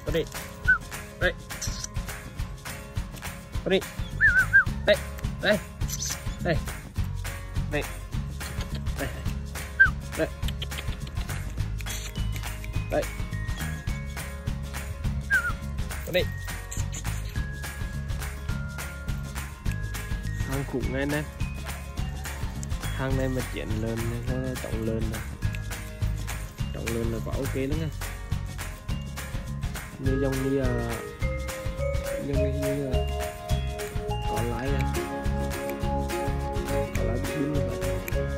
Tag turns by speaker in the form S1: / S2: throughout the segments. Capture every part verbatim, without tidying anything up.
S1: Con đi. Đây. Con đi. Đây. Đây. Đây. Đây. Đây. Đây. Đây. Con đi. Hang khủng này nè. Hang này mà chuyển lên nó trọng lên nè. Trọng lên là quả ok lắm nha. Như giống như uh, như như uh, có lái này. Có lái biết như vậy.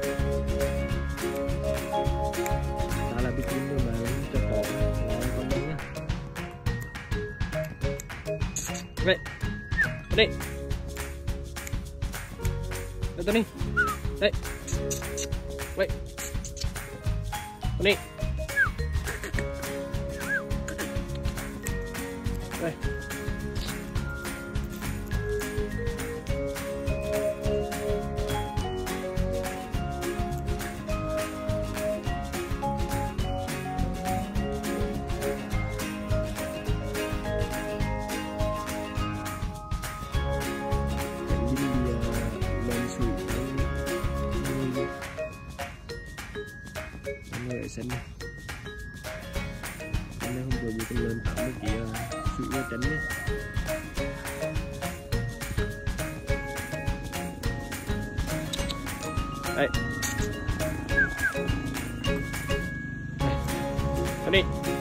S1: Đó là biết như mà cho cổ là con nhá. Vậy. Đây. Đây Tony. Đây. Vậy. Tony. Đây. Người xanh này. Hôm nay hôm vừa bị con lên tạm cái kia sụi ra tránh nhé. Đây. Đây. Đi.